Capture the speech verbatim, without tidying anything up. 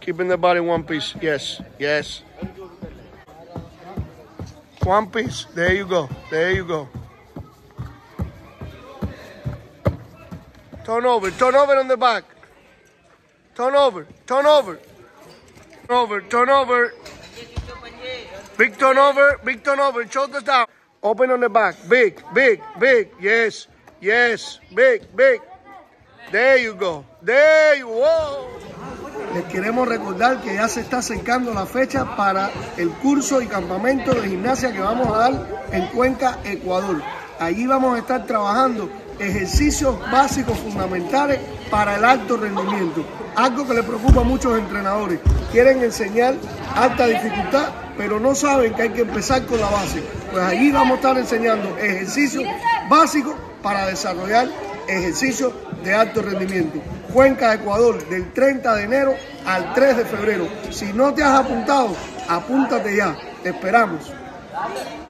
Keeping the body one piece. Yes, yes. One piece. There you go. There you go. Turn over. Turn over on the back. Turn over. Turn over. Turn over. Turn over. Big turn over. Big turn over. Shoulders down. Open on the back. Big, big, big. Yes, yes. Big, big. There you go. There you go. Les queremos recordar que ya se está acercando la fecha para el curso y campamento de gimnasia que vamos a dar en Cuenca, Ecuador. Allí vamos a estar trabajando ejercicios básicos fundamentales para el alto rendimiento. Algo que le preocupa a muchos entrenadores. Quieren enseñar alta dificultad, pero no saben que hay que empezar con la base. Pues allí vamos a estar enseñando ejercicios básicos para desarrollar ejercicios de alto rendimiento. Cuenca, Ecuador, del treinta de enero al tres de febrero. Si no te has apuntado, apúntate ya. Te esperamos.